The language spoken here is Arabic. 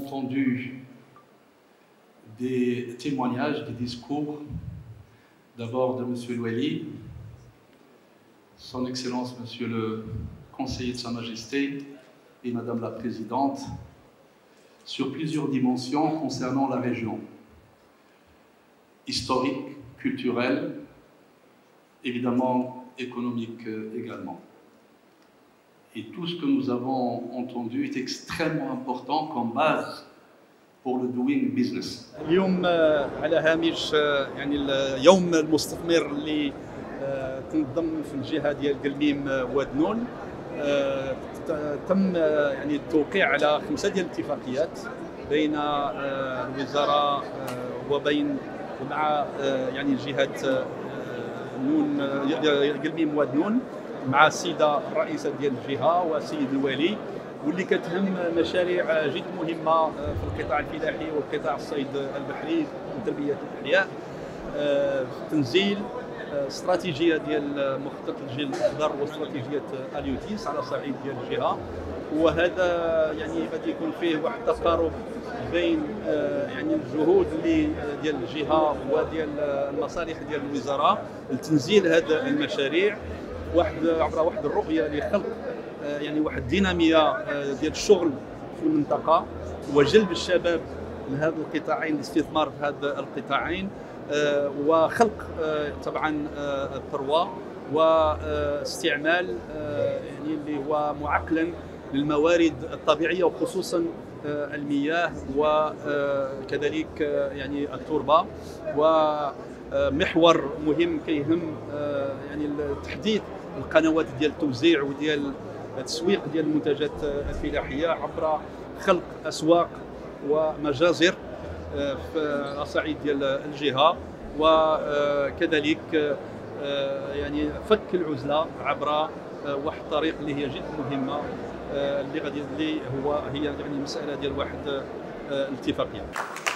entendu des témoignages, des discours, d'abord de M. Loueli, Son Excellence Monsieur le Conseiller de Sa Majesté et Madame la Présidente, sur plusieurs dimensions concernant la région, historique, culturelle, évidemment économique également. Et tout ce que nous avons entendu est extrêmement important comme base pour le doing business. اليوم على هامش يعني اليوم المستثمر اللي تنظم في الجهه ديال قلميم وادنون، تم يعني التوقيع على 5 ديال الاتفاقيات بين الوزاره وبين ومع يعني جهه نون قلميم وادنون مع السيده الرئيسه ديال الجهه والسيد الوالي، واللي كتهم مشاريع جد مهمه في القطاع الفلاحي والقطاع الصيد البحري وتربيه الاحياء، تنزيل استراتيجيه ديال مخطط الجيل الاخضر واستراتيجيه اليوتيس على صعيد ديال الجهه. وهذا يعني غادي يكون فيه واحد التقارب بين يعني الجهود اللي ديال الجهه وديال المصالح ديال الوزاره لتنزيل هذه المشاريع عبر واحد الرؤيه لخلق يعني واحد الديناميه ديال الشغل في المنطقه وجلب الشباب لهذا القطاعين، الاستثمار في هذا القطاعين، وخلق طبعا الثروه واستعمال يعني اللي هو معقلا للموارد الطبيعيه وخصوصا المياه وكذلك يعني التربه. ومحور مهم كيهم يعني تحديد القنوات ديال التوزيع وديال التسويق ديال المنتجات الفلاحيه عبر خلق اسواق ومجازر في صعيد ديال الجهه، وكذلك يعني فك العزله عبر واحد الطريق اللي هي جد مهمه اللي هي يعني مساله ديال واحد الاتفاقيه.